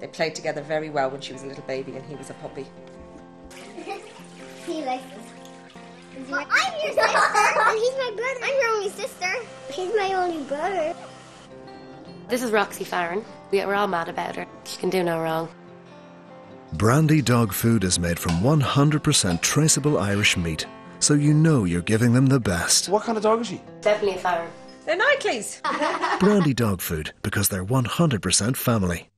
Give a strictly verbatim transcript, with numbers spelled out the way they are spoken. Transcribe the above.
They played together very well when she was a little baby and he was a puppy. He likes this. Well, I'm your sister, and he's my brother. I'm your only sister. He's my only brother. This is Roxy Farren. We- We're all mad about her. She can do no wrong. Brandy Dog Food is made from one hundred percent traceable Irish meat, so you know you're giving them the best. What kind of dog is she? Definitely a Farren. They're Knightlys. Brandy Dog Food, because they're one hundred percent family.